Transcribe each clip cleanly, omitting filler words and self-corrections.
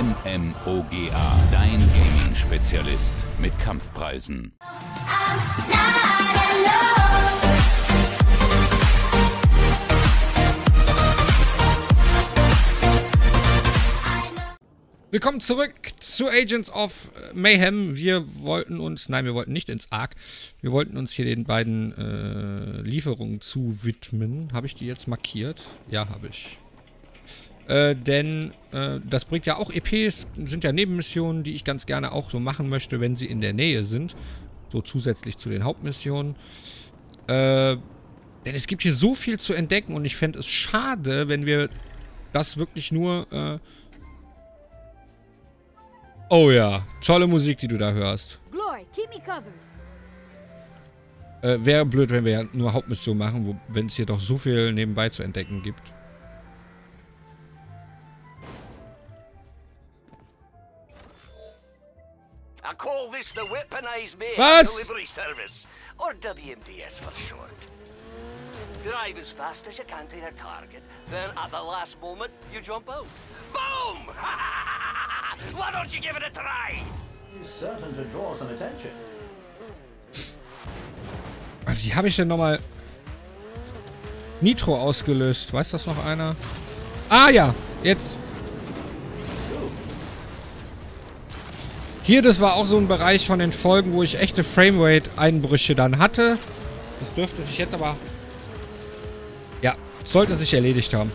MMOGA, dein Gaming-Spezialist mit Kampfpreisen. Willkommen zurück zu Agents of Mayhem. Wir wollten nicht ins Ark. Wir wollten uns hier den beiden Lieferungen zuwidmen. Habe ich die jetzt markiert? Ja, habe ich. Denn das bringt ja auch EPs, sind ja Nebenmissionen, die ich ganz gerne auch so machen möchte, wenn sie in der Nähe sind. So zusätzlich zu den Hauptmissionen. Denn es gibt hier so viel zu entdecken und ich fände es schade, wenn wir das wirklich nur... Oh ja, tolle Musik, die du da hörst. Wäre blöd, wenn wir ja nur Hauptmission machen, wenn es hier doch so viel nebenbei zu entdecken gibt. I call this the Weaponized Mayhem Was? Delivery Service, or WMDS for short. Drive as fast as you can to your target, then at the last moment, you jump out. Boom! Why don't you give it a try? It is certain to draw some attention. Wie habe ich denn nochmal Nitro ausgelöst? Weiß das noch einer? Ah ja, jetzt. Hier, das war auch so ein Bereich von den Folgen, wo ich echte Framerate-Einbrüche dann hatte. Das dürfte sich jetzt aber... Ja, sollte sich erledigt haben.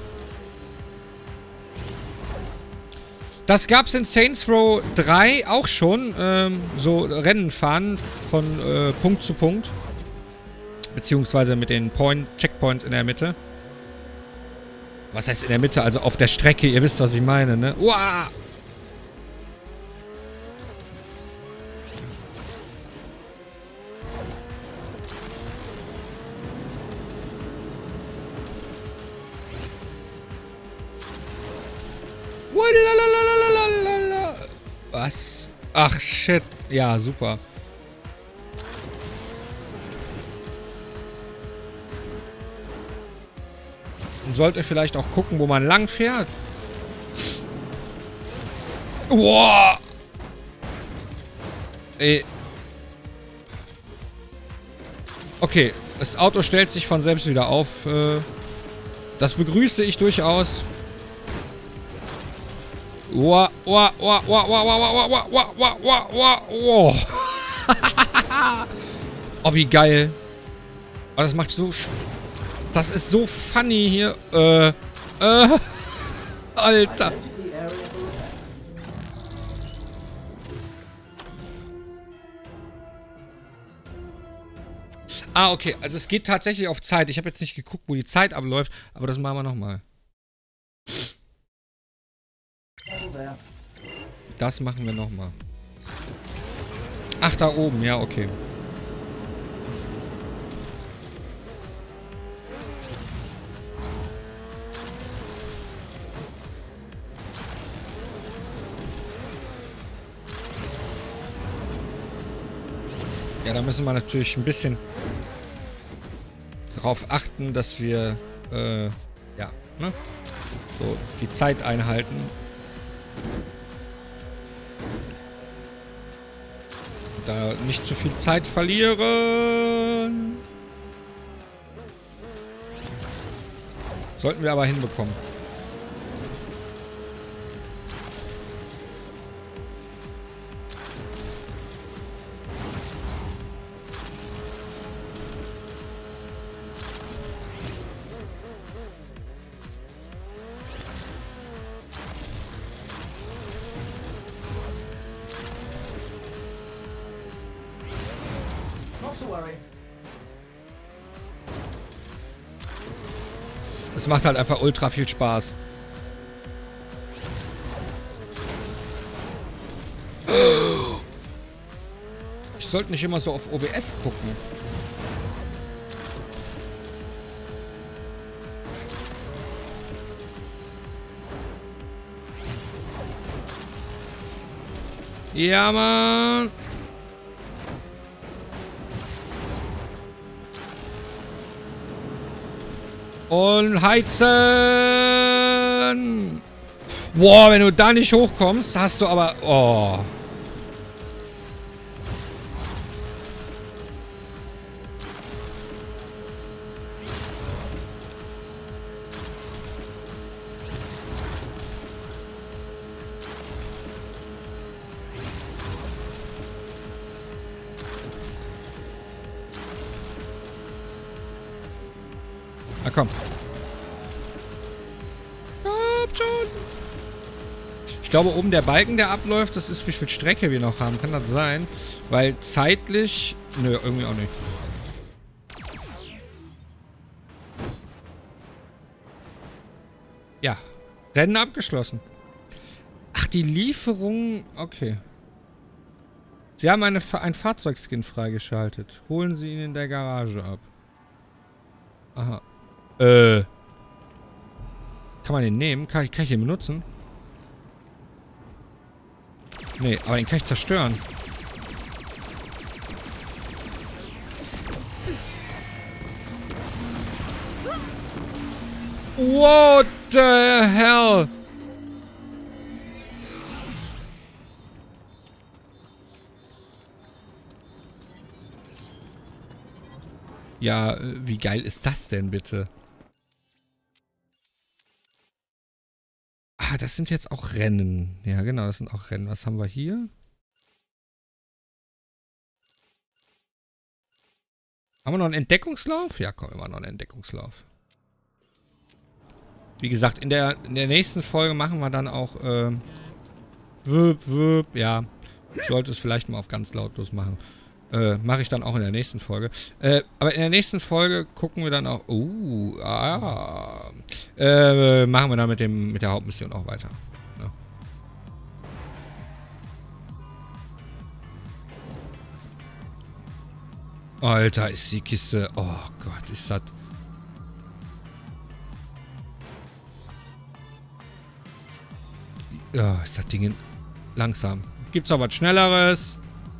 Das gab's in Saints Row 3 auch schon. So Rennen fahren von Punkt zu Punkt. Beziehungsweise mit den Checkpoints in der Mitte. Was heißt in der Mitte? Also auf der Strecke. Ihr wisst, was ich meine, ne? Uah! Was? Ach, shit. Ja, super. Man sollte vielleicht auch gucken, wo man lang fährt. Wow. Okay, das Auto stellt sich von selbst wieder auf. Das begrüße ich durchaus. Oh, wie geil. Oh, das macht so... Das ist so funny hier. Alter. Ah, okay. Also es geht tatsächlich auf Zeit. Ich habe jetzt nicht geguckt, wo die Zeit abläuft, aber das machen wir nochmal. Das machen wir nochmal. Ach, da oben. Ja, okay. Ja, da müssen wir natürlich ein bisschen darauf achten, dass wir, ja, ne? So, die Zeit einhalten. Da nicht zu viel Zeit verlieren. Sollten wir aber hinbekommen. Es macht halt einfach ultra viel Spaß. Ich sollte nicht immer so auf OBS gucken. Ja, Mann. Und heizen! Boah, wenn du da nicht hochkommst, hast du aber... Oh. Na komm. Komm schon. Ich glaube, oben der Balken, der abläuft, das ist, wie viel Strecke wir noch haben. Kann das sein? Weil zeitlich... Nö, irgendwie auch nicht. Ja. Rennen abgeschlossen. Ach, die Lieferung... Okay. Sie haben ein Fahrzeugskin freigeschaltet. Holen Sie ihn in der Garage ab. Aha. Kann man den nehmen? Kann ich den benutzen? Nee, aber den kann ich zerstören. What the hell? Ja, wie geil ist das denn bitte? Ah, das sind jetzt auch Rennen. Ja, genau, das sind auch Rennen. Was haben wir hier? Haben wir noch einen Entdeckungslauf? Ja, komm, immer noch einen Entdeckungslauf. Wie gesagt, in der nächsten Folge machen wir dann auch, ja. Ich sollte es vielleicht mal auf ganz lautlos machen. Mache ich dann auch in der nächsten Folge. Aber in der nächsten Folge gucken wir dann auch... machen wir dann mit der Hauptmission auch weiter. Ja. Alter, ist die Kiste... Oh Gott, ist das... Ja, ist das Ding langsam. Gibt's auch was Schnelleres?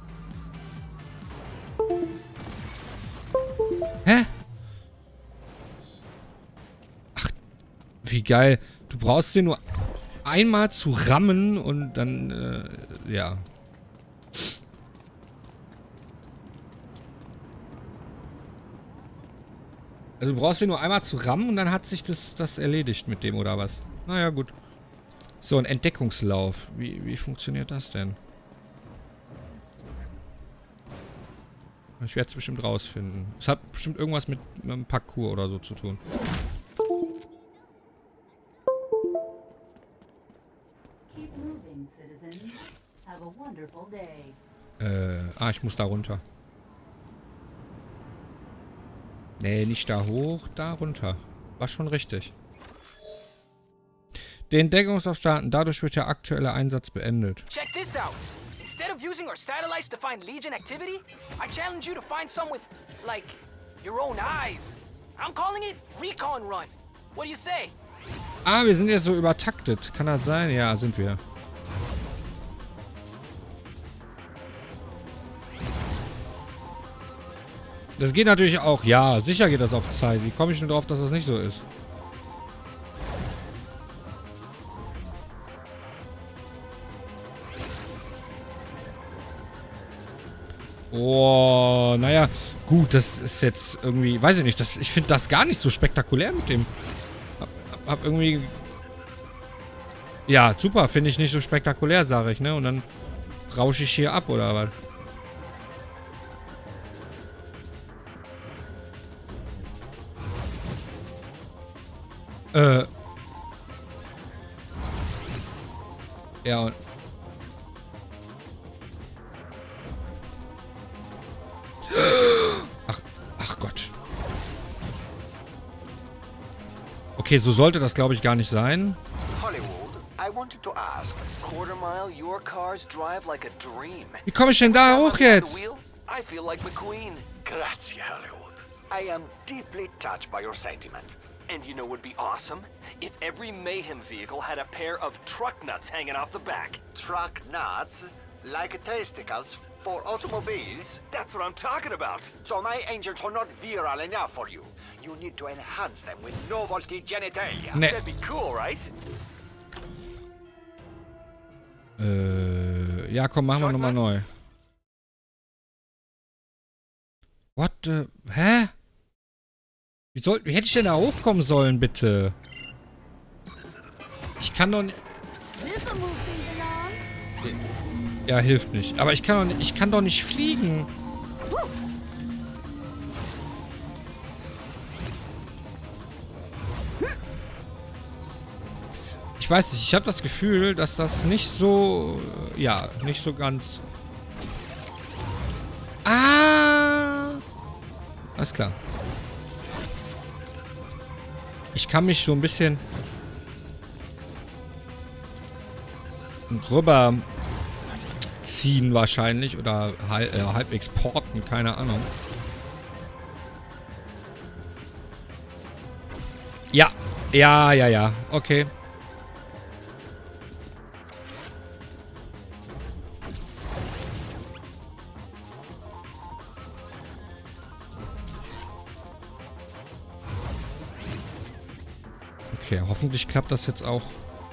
Hä? Ach, wie geil. Du brauchst den nur einmal zu rammen und dann, ja. Also du brauchst den nur einmal zu rammen und dann hat sich das erledigt mit dem, oder was? Naja, gut. So, ein Entdeckungslauf. Wie funktioniert das denn? Ich werde es bestimmt rausfinden. Es hat bestimmt irgendwas mit einem Parcours oder so zu tun. Ich muss da runter. Nee, nicht da hoch, da runter. War schon richtig. Den Entdeckungslauf starten. Dadurch wird der aktuelle Einsatz beendet. Check this out. Instead of using our satellites to find Legion activity, I challenge you to find some with, like, your own eyes. I'm calling it Recon Run. What do you say? Ah, wir sind jetzt so übertaktet. Kann das sein? Ja, sind wir. Das geht natürlich auch. Ja, sicher geht das auf Zeit. Wie komme ich denn drauf, dass das nicht so ist? Oh, naja, gut, das ist jetzt irgendwie, weiß ich nicht, ich finde das gar nicht so spektakulär mit dem. Hab irgendwie... Ja, super, finde ich nicht so spektakulär, sage ich, ne? Und dann rausche ich hier ab, oder was? Ja, und... Ach Gott. Okay, so sollte das, glaube ich, gar nicht sein. Hollywood, I wanted to ask. Quarter mile, your cars drive like a dream. Wie komme ich denn da hoch jetzt? I feel like McQueen. Grazie, Hollywood. I am deeply touched by your sentiment. And you know what would be awesome? If every Mayhem vehicle had a pair of truck nuts hanging off the back. Truck nuts? Like testicles for automobiles? That's what I'm talking about. So my angels are not virile enough for you. You need to enhance them with novelty genitalia. Nee. That'd be cool, right? Ja, komm, machen wir nochmal neu. What the... Hä? Wie hätte ich denn da hochkommen sollen, bitte? Ich kann doch nicht... Ja, hilft nicht. Aber ich kann doch nicht fliegen. Ich weiß nicht, ich habe das Gefühl, dass das nicht so... Ja, nicht so ganz... Ah! Alles klar. Ich kann mich so ein bisschen... rüber ziehen wahrscheinlich. Oder halbwegs porten, keine Ahnung. Ja. Ja. Okay. Okay, hoffentlich klappt das jetzt auch.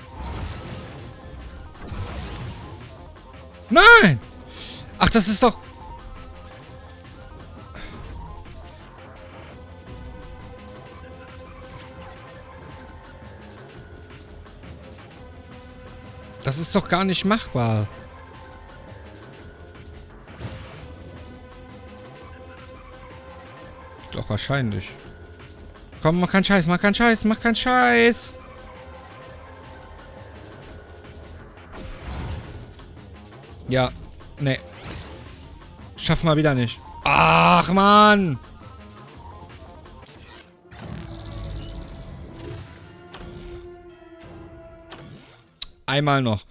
Nein! Ach, das ist doch... Das ist doch gar nicht machbar. Doch, wahrscheinlich. Komm, mach keinen Scheiß, mach keinen Scheiß, mach keinen Scheiß. Ja, nee. Schaffen wir wieder nicht. Ach, Mann. Einmal noch.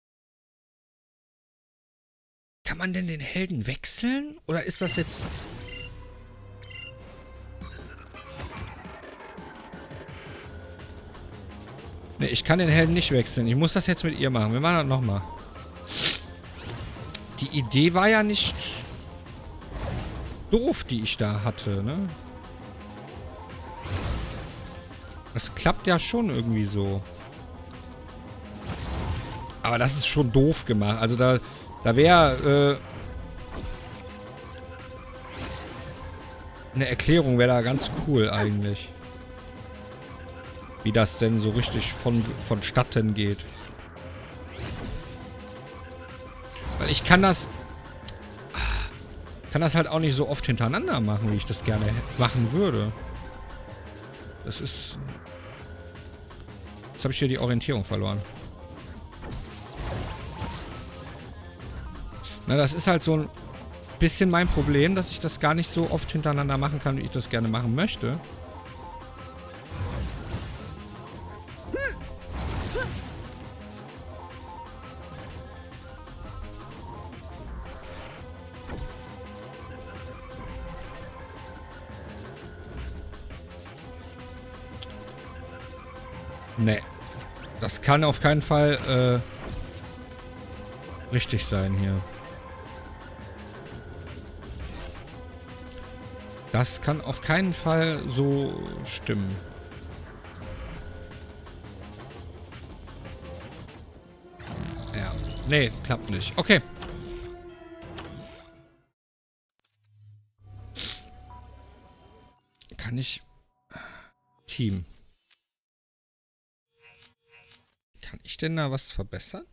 Kann man denn den Helden wechseln? Oder ist das jetzt... Ne, ich kann den Helden nicht wechseln. Ich muss das jetzt mit ihr machen. Wir machen das nochmal. Die Idee war ja nicht doof, die ich da hatte, ne? Das klappt ja schon irgendwie so. Aber das ist schon doof gemacht. Also da wäre eine Erklärung wäre da ganz cool eigentlich. Wie das denn so richtig vonstatten geht. Weil ich kann das halt auch nicht so oft hintereinander machen, wie ich das gerne machen würde. Das ist... Jetzt habe ich hier die Orientierung verloren. Na, das ist halt so ein bisschen mein Problem, dass ich das gar nicht so oft hintereinander machen kann, wie ich das gerne machen möchte. Nee. Das kann auf keinen Fall richtig sein hier. Das kann auf keinen Fall so stimmen. Ja. Nee, klappt nicht. Okay. Kann ich... Team. Kann ich denn da was verbessern?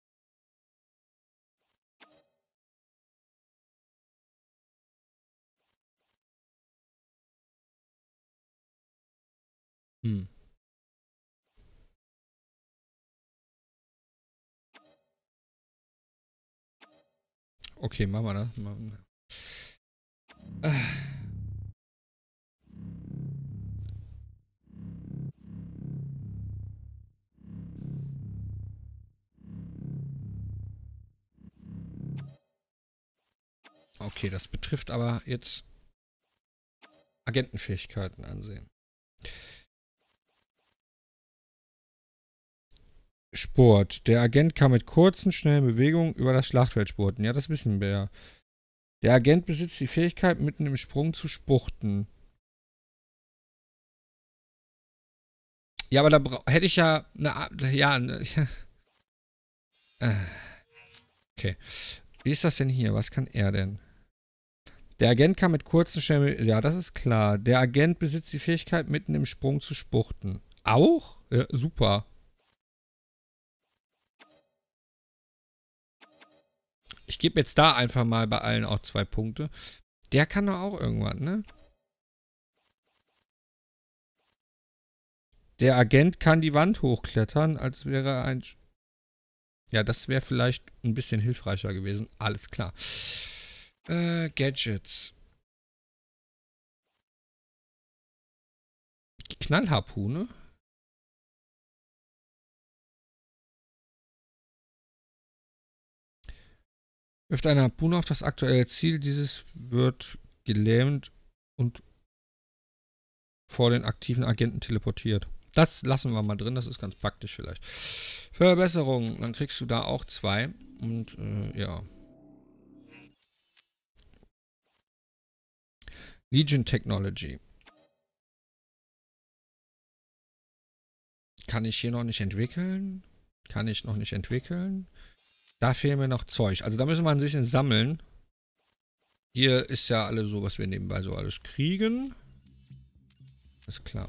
Okay, machen wir das. Okay, das betrifft aber jetzt Agentenfähigkeiten ansehen. Sport. Der Agent kann mit kurzen, schnellen Bewegungen über das Schlachtfeld spurten. Ja, das wissen wir ja. Der Agent besitzt die Fähigkeit, mitten im Sprung zu spurten. Ja, aber da hätte ich ja eine... Okay. Wie ist das denn hier? Was kann er denn? Der Agent kann mit kurzen Schnellen... Ja, das ist klar. Der Agent besitzt die Fähigkeit, mitten im Sprung zu spuchten. Auch? Ja, super. Ich gebe jetzt da einfach mal bei allen auch 2 Punkte. Der kann doch auch irgendwas, ne? Der Agent kann die Wand hochklettern, als wäre ein... Ja, das wäre vielleicht ein bisschen hilfreicher gewesen. Alles klar. Gadgets. Knallharpune. Wirft eine Harpune auf das aktuelle Ziel. Dieses wird gelähmt und vor den aktiven Agenten teleportiert. Das lassen wir mal drin, das ist ganz praktisch vielleicht. Verbesserung, dann kriegst du da auch 2. Und ja. Legion Technology. Kann ich hier noch nicht entwickeln? Kann ich noch nicht entwickeln? Da fehlen mir noch Zeug. Also da müssen wir ein bisschen sammeln. Hier ist ja alles so, was wir nebenbei so alles kriegen. Ist klar.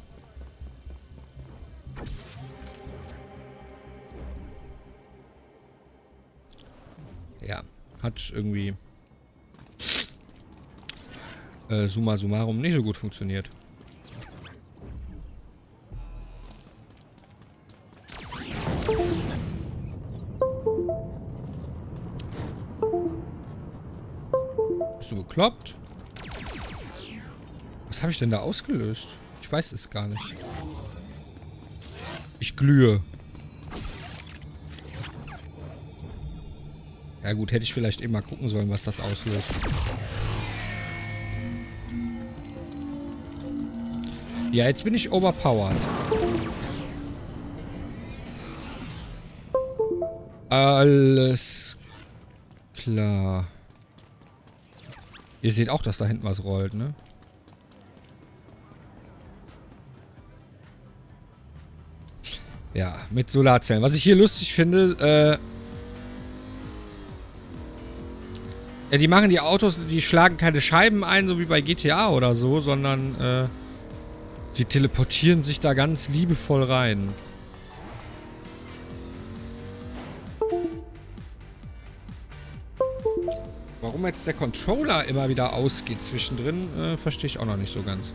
Ja, hat irgendwie summa summarum nicht so gut funktioniert. Bist du bekloppt? Was habe ich denn da ausgelöst? Ich weiß es gar nicht. Ich glühe. Ja gut, hätte ich vielleicht eben mal gucken sollen, was das auslöst. Ja, jetzt bin ich overpowered. Alles klar. Ihr seht auch, dass da hinten was rollt, ne? Ja, mit Solarzellen. Was ich hier lustig finde, ja, die machen die Autos, die schlagen keine Scheiben ein, so wie bei GTA oder so, sondern, sie teleportieren sich da ganz liebevoll rein. Warum jetzt der Controller immer wieder ausgeht zwischendrin, verstehe ich auch noch nicht so ganz.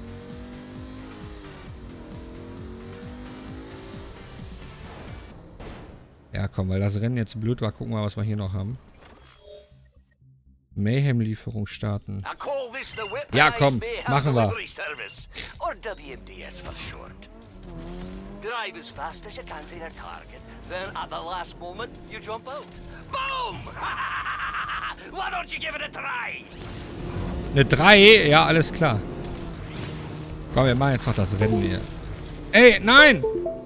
Ja, komm, weil das Rennen jetzt blöd war, gucken wir mal, was wir hier noch haben. Mayhem-Lieferung starten. Ja, komm, machen wir. Or WMDS for short. Drive as fast as you can to your target, then at the last moment, you jump out. Boom! Why don't you give it a try? Eine 3? Ja, alles klar. Komm, wir machen jetzt noch das Rennen hier. Ey, nein!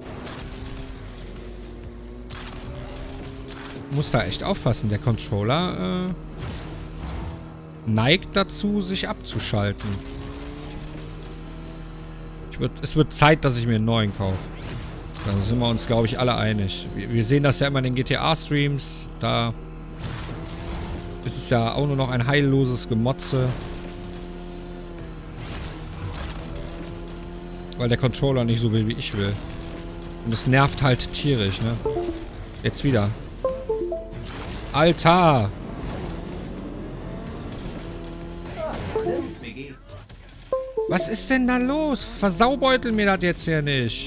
Muss da echt aufpassen. Der Controller neigt dazu, sich abzuschalten. Es wird Zeit, dass ich mir einen neuen kaufe. Da sind wir uns, glaube ich, alle einig. Wir sehen das ja immer in den GTA-Streams. Da ist es ja auch nur noch ein heilloses Gemotze. Weil der Controller nicht so will, wie ich will. Und es nervt halt tierisch, ne? Jetzt wieder. Alter! Was ist denn da los? Versaubeutel mir das jetzt hier nicht.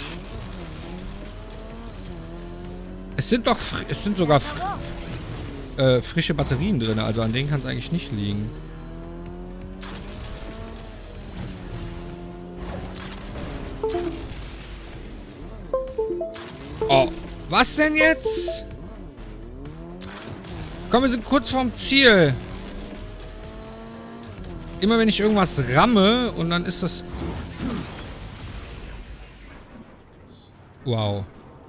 Es sind doch... Es sind sogar frische Batterien drin. Also an denen kann es eigentlich nicht liegen. Oh. Was denn jetzt? Komm, wir sind kurz vorm Ziel. Immer wenn ich irgendwas ramme und dann ist das... Wow.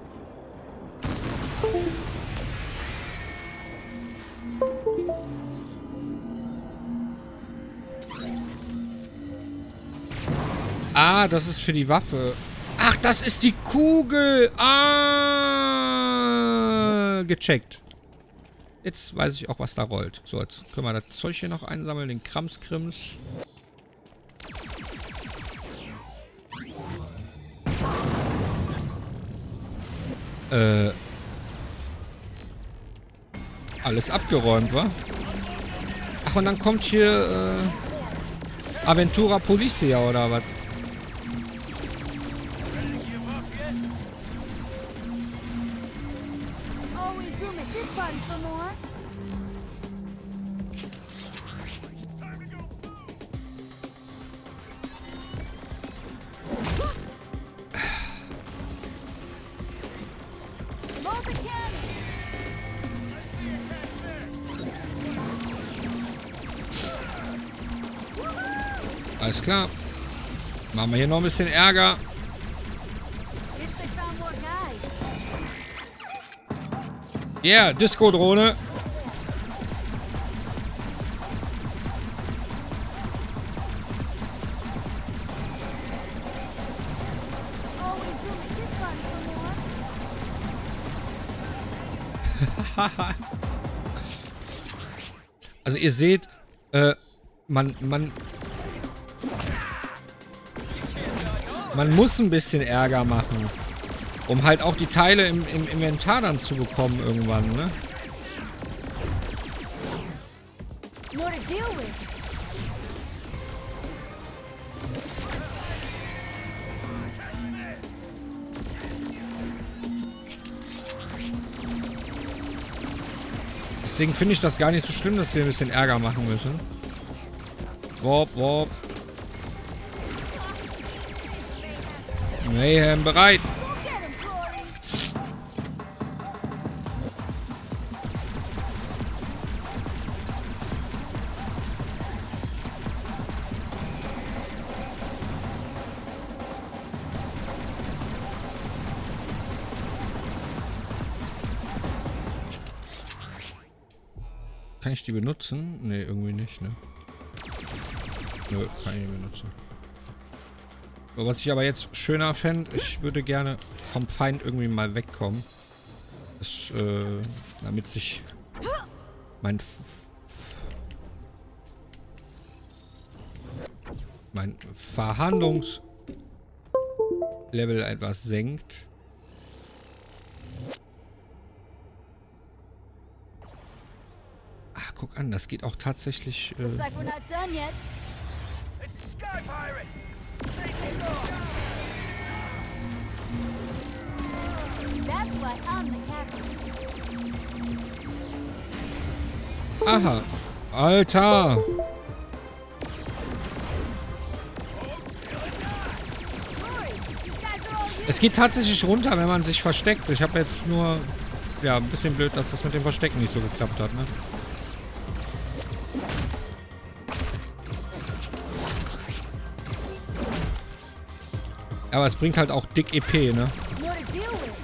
Ah, das ist für die Waffe. Ach, das ist die Kugel. Ah, gecheckt. Jetzt weiß ich auch, was da rollt. So, jetzt können wir das Zeug hier noch einsammeln, den Kramskrims. Alles abgeräumt, wa? Ach, und dann kommt hier, Aventura Policia oder was? Always room at this button for more. Load the cannon. Alles klar. Machen wir hier noch ein bisschen Ärger. Guess they found more guys. Yeah, Disco-Drohne. Always room at this button for more. Also ihr seht, man muss ein bisschen Ärger machen, um halt auch die Teile im Inventar dann zu bekommen irgendwann, ne? More to deal with. Deswegen finde ich das gar nicht so schlimm, dass wir ein bisschen Ärger machen müssen. Warp, warp. Mayhem bereit. Kann ich die benutzen? Ne, irgendwie nicht, ne? Nö, kann ich nicht benutzen. So, was ich aber jetzt schöner fände, ich würde gerne vom Feind irgendwie mal wegkommen. Das, damit sich mein Verhandlungslevel etwas senkt. Ach, guck an, das geht auch tatsächlich. Looks like we're not done yet. That's why I'm the captain. Aha. Alter. Es geht tatsächlich runter, wenn man sich versteckt. Ich habe jetzt nur... Ja, ein bisschen blöd, dass das mit dem Verstecken nicht so geklappt hat, ne? Aber es bringt halt auch dick EP, ne? More to deal with.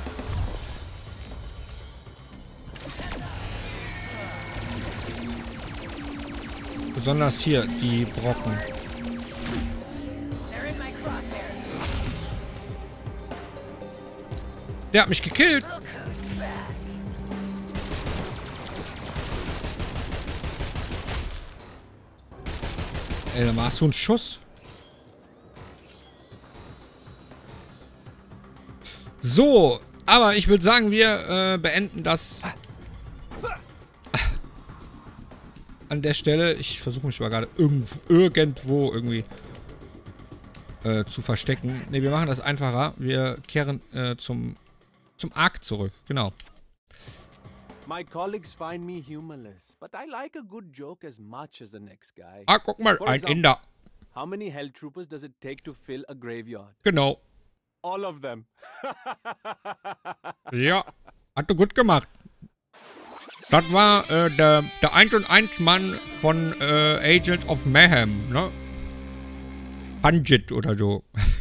Besonders hier, die Brocken. They're in my crosshair. Der hat mich gekillt. Ey, da warst du ein Schuss. So, aber ich würde sagen, wir beenden das an der Stelle. Ich versuche mich mal gerade irgendwo irgendwie zu verstecken. Ne, wir machen das einfacher. Wir kehren zum Ark zurück. Genau. My colleagues find me humorless, but I like a good joke as much as the next guy. Ah, guck mal, For ein example, Inder. How many hell troopers does it take to fill a graveyard? Genau. All of them. Ja, hat du gut gemacht. Das war der 1&1 Mann von Agent of Mayhem, ne? Punjit oder so.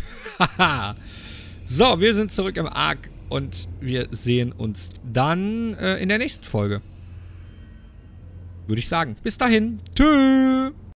So, wir sind zurück im Ark und wir sehen uns dann in der nächsten Folge. Würde ich sagen. Bis dahin. Tschüss.